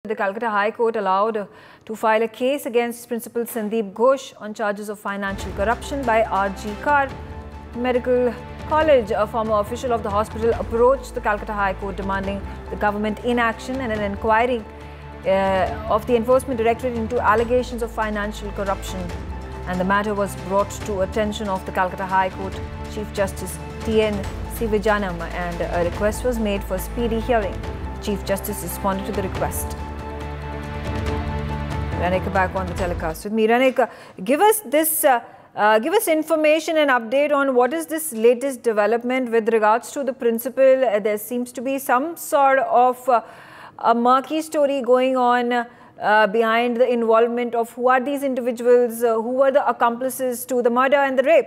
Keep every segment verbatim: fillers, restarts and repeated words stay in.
The Calcutta High Court allowed to file a case against Principal Sandeep Ghosh on charges of financial corruption by R G Kar Medical College. A former official of the hospital approached the Calcutta High Court demanding the government inaction and an inquiry uh, of the Enforcement Directorate into allegations of financial corruption. And the matter was brought to attention of the Calcutta High Court Chief Justice T N Sivajanam, and a request was made for speedy hearing. Chief Justice responded to the request. Ranika back on the telecast with me. Ranika, give us this, uh, uh, give us information and update on what is this latest development with regards to the principal. Uh, there seems to be some sort of uh, a murky story going on uh, behind the involvement of who are these individuals, uh, who were the accomplices to the murder and the rape.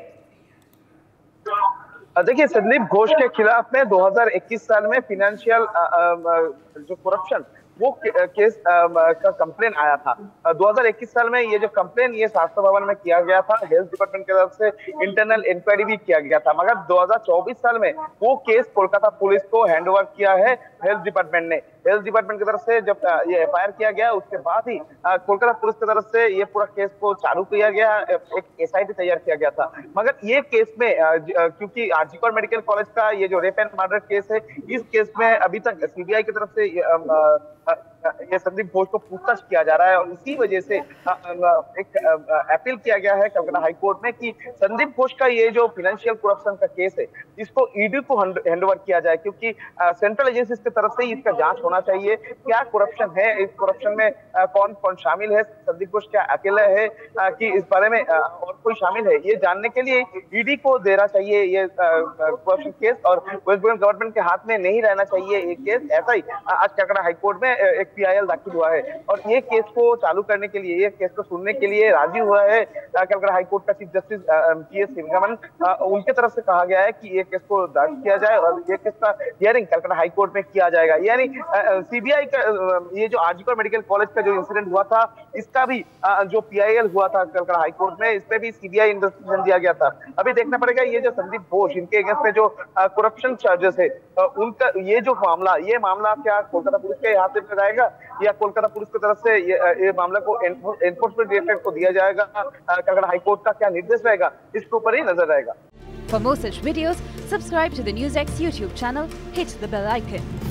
देखिए, संदीप घोष के खिलाफ में दो हज़ार इक्कीस साल में financial जो करप्शन वो केस का कंप्लेन आया था। दो हज़ार इक्कीस साल में ये जो कंप्लेन ये स्वास्थ्य भवन में किया गया था, हेल्थ डिपार्टमेंट की तरफ से इंटरनल इंक्वायरी भी किया गया था, मगर दो हज़ार चौबीस साल में वो केस कोलकाता पुलिस को हैंडओवर किया है हेल्थ डिपार्टमेंट ने। हेल्थ डिपार्टमेंट की तरफ से जब ये एफ आई आर किया गया, उसके बाद ही कोलकाता पुलिस की तरफ से ये पूरा केस को चालू किया गया, एक एस आई टी तैयार किया गया था। मगर ये केस में क्योंकि आरजी कर मेडिकल कॉलेज का ये जो रेप एंड मर्डर केस है, इस केस में अभी तक सी बी आई की तरफ से ये संदीप घोष को पूछताछ किया जा रहा है, और इसी वजह से एक अपील किया गया है कलकत्ता हाई कोर्ट में कि संदीप घोष का ये जो फाइनेंशियल करप्शन का केस है, इसको ईडी को हैंडओवर किया जाए, क्योंकि सेंट्रल एजेंसीज की तरफ से इसका जांच होना चाहिए। क्या करप्शन है, इस करप्शन में कौन कौन शामिल है, संदीप घोष क्या अकेला है कि इस बारे में और कोई शामिल है, ये जानने के लिए ईडी को देना चाहिए ये करप्शन केस, और वेस्ट बंगाल गवर्नमेंट के हाथ में नहीं रहना चाहिए ये केस। ऐसा ही आज कलकत्ता हाई कोर्ट में एक पी आई एल दाखिल हुआ है, और ये केस को चालू करने के लिए, ये केस को सुनने के लिए राजी हुआ है कलकत्ता हाई कोर्ट का chief justice T S Sivagnanam. उनके तरफ से कहा गया है कि ये केस को दर्ज किया जाए और ये केस का हियरिंग कलकत्ता हाई कोर्ट में किया जाएगा। यानी सी बी आई का ये जो आरजी कर मेडिकल कॉलेज का जो इंसिडेंट हुआ था, इसका भी जो पी आई एल हुआ था कलकत्ता हाई कोर्ट में, इस पे भी सी बी आई इन्वेस्टिगेशन दिया गया था। अभी देखना पड़ेगा ये जो संदीप घोष, इनके अगेंस्ट में जो करप्शन चार्जेस है, उनका ये जो मामला ये मामला क्या कोलकाता पुलिस के हाथ में जाएगा या कोलकाता पुलिस की तरफ से ये, ये मामला को एनफोर्समेंट डायरेक्टरेट को दिया जाएगा, कलकत्ता हाई कोर्ट का क्या निर्देश रहेगा, इसके ऊपर ही नजर रहेगा। For more such videos, subscribe to the NewsX YouTube channel, hit the bell icon.